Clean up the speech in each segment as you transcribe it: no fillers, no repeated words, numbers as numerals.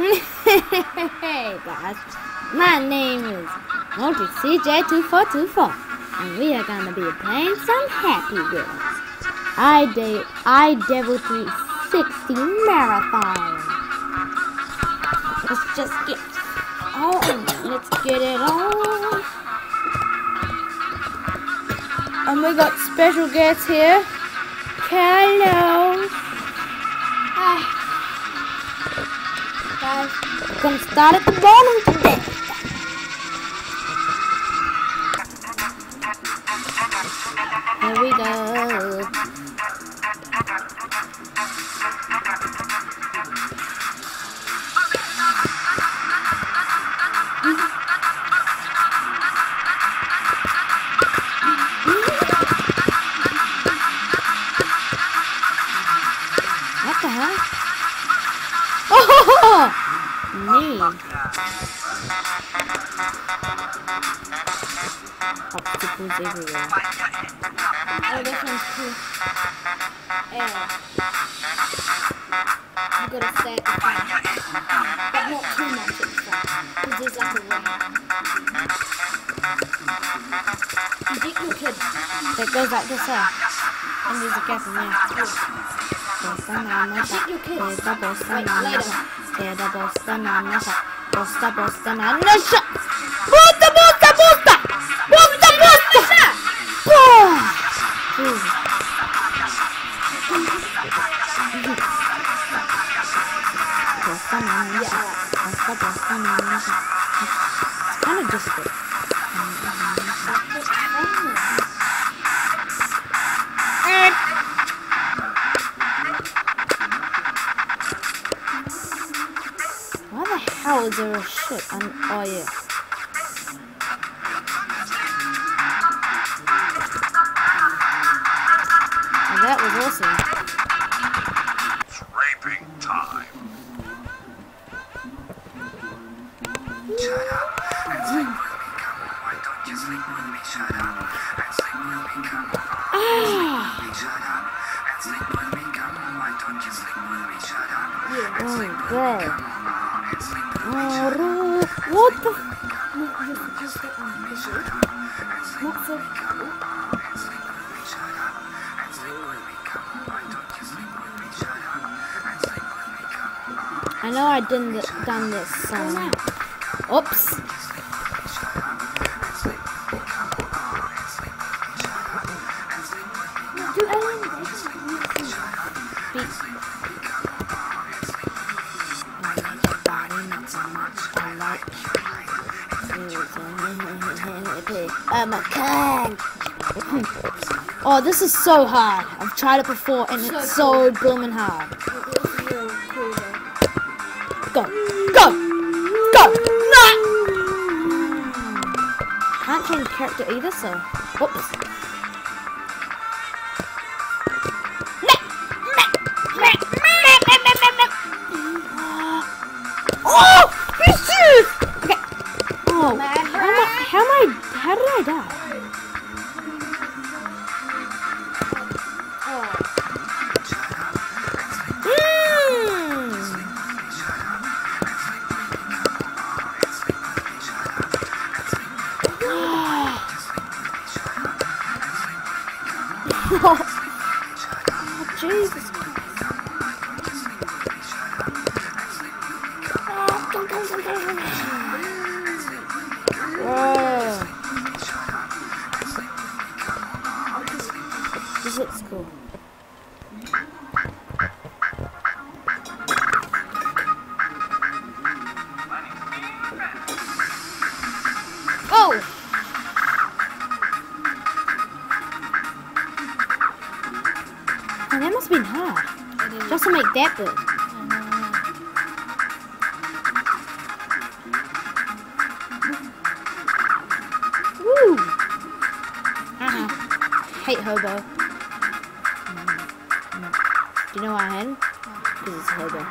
Hey guys, my name is idevil360, and we are gonna be playing some Happy Wheels. idevil360 marathon. Let's just get let's get it on. And we got special guests here. Hello. Hi. Guys, we're gonna start at the bottom today. Here we go. What the hell? Oh! Neat. Obstacles everywhere. Oh, this one's cool. Yeah. You gotta stay at the front. But not too much at the front. Because there's like a ring. You get your kid. That goes like this, and there's a gap in there. Get your kid. Kind of difficult. Why the hell is there a ship? Oh yeah. Oh, that was awesome. Scraping time. Oh god. What the I know I didn't done this song. Oops. I'm a king. Oh, this is so hard. I've tried it before and it's so blooming hard. Go, go, go! No! Can't change character either, so whoops. Oh, you serious? Okay. Oh, how did I die? Oh, Jesus. This looks cool. Oh! Oh, that must have been hard. Just to make that bit. Woo! Hate hobo. Do you know why I had? Because it's hobo.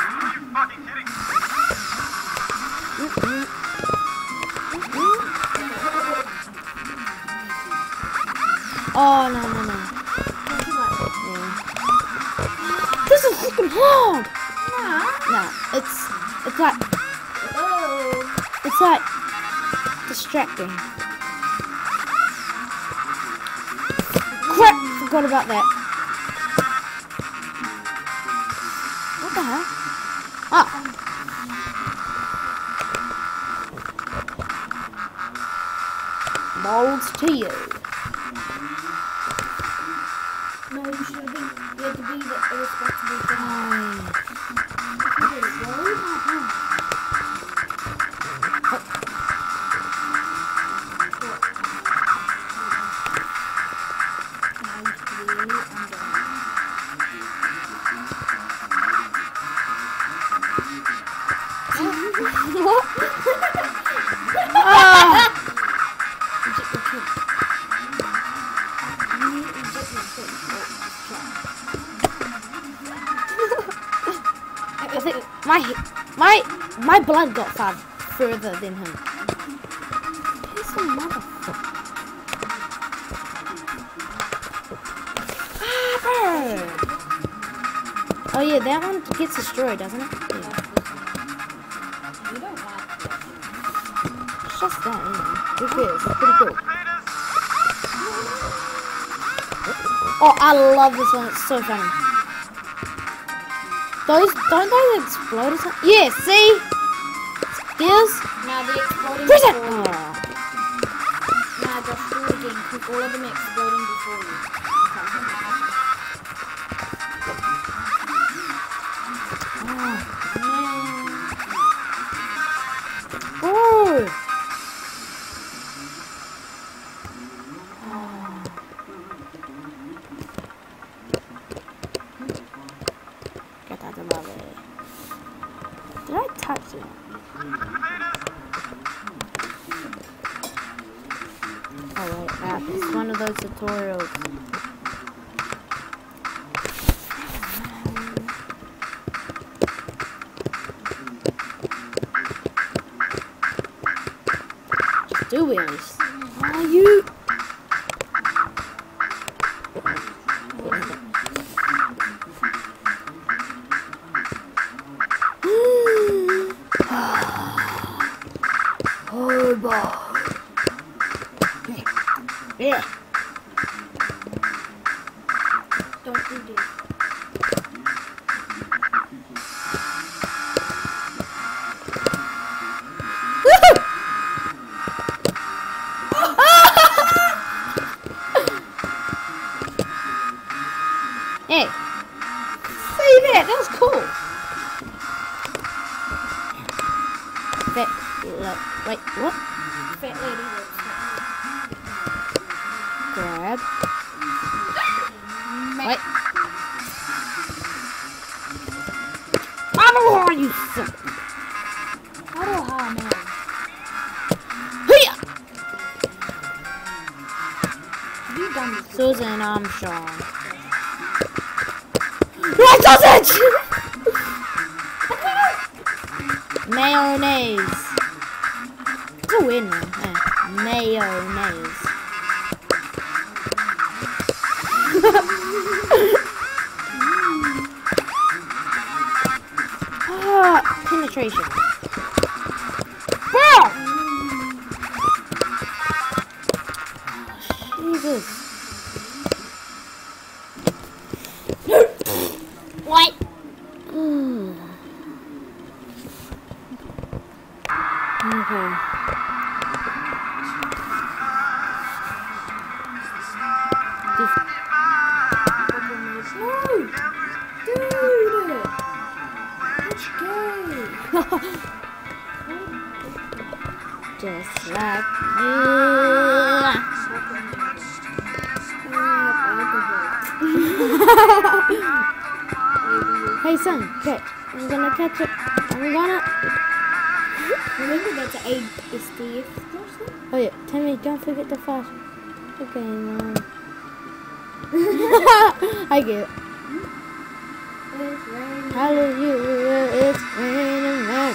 Oh, no. Yeah. This is freaking hard! No, It's like, it's like distracting. Crap! Forgot about that. What the hell? Ah! Molds to you. No, you should have been. You had to be the irresponsible guy. What? Ah! I think my blood got far further than him. He's a motherfucker. Oh yeah, that one gets destroyed, doesn't it? Yeah. You don't like it. It's just that, anyway. Who cares? It's pretty cool. Oh, I love this one. It's so funny. Those don't they explode or something? Yeah, see? Skills? Now they're exploding Prison! before you. Oh. Now just do it again, because all of them are exploding before you. Oh. Get out of my way. Did I touch it? Oh wait, that is one of those tutorials. Just do wheelies. Are you? Oh boy. Yeah. Don't do this. Hey, see that? That was cool. Wait, what? Fat lady works. Grab. Wait. Oh, you son. Aroha, man. Hiya! Have you done this? Susan Armstrong. What sausage? Mayonnaise. It's a weird name. Mayonnaise. Ah, penetration. Ah! Jesus. What? Okay. Just like you. Hey son, catch. I'm gonna catch it. I'm gonna. Remember that's an ASDF person? Oh yeah, Timmy, don't forget the flash. Okay, Mom. I get it. It's raining. Hallelujah, it's raining man.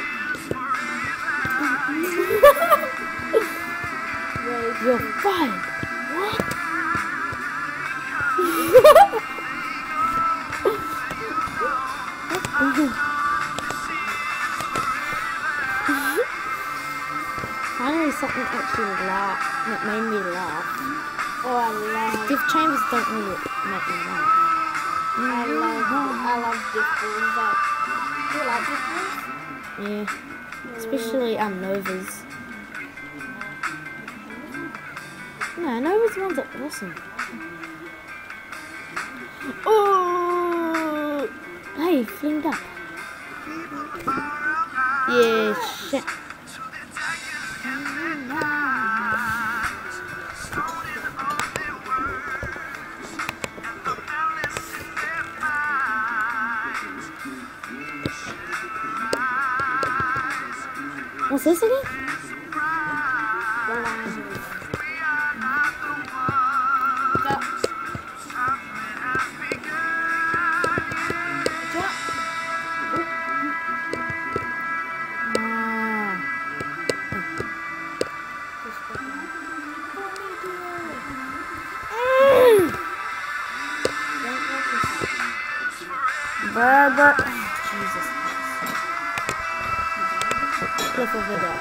You're fine. What? something actually that made me laugh. Oh, I love. Gift chambers don't really make me laugh. I love different. Do you like different? Yeah, especially Novas. No, Nova's ones are awesome. Oh, hey, flamed up. Yeah, shit. What's this again? Jesus. Cliff over there.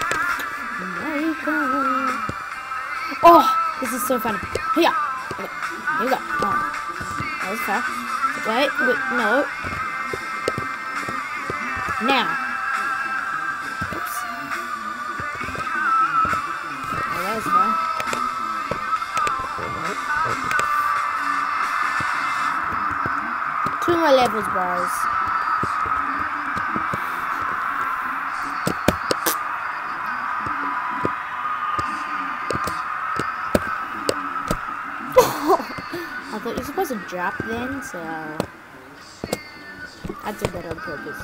Oh, this is so funny. Here you go. Oh, that was fast. Wait, no. Now. Oops. Oh, that was fun. Two more levels, bros. I thought you were supposed to drop then, so I did that on purpose.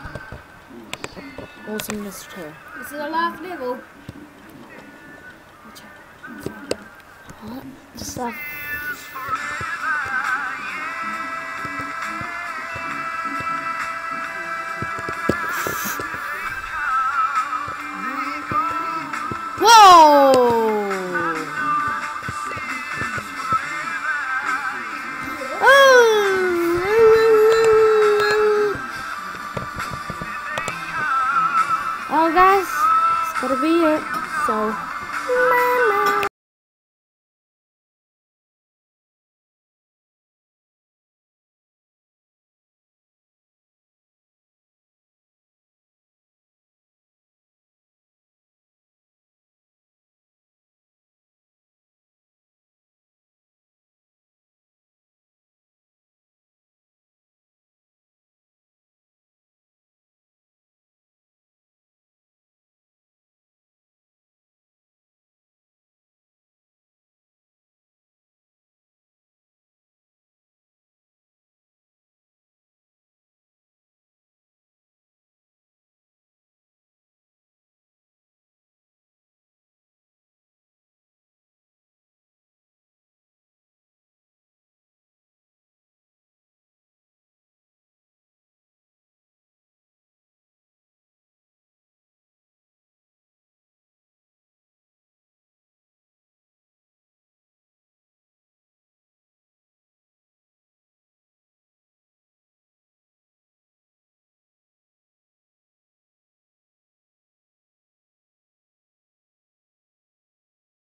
Awesomeness too. This is the last level. What? Just like... Whoa! Oh, guys, it's gotta be it. So,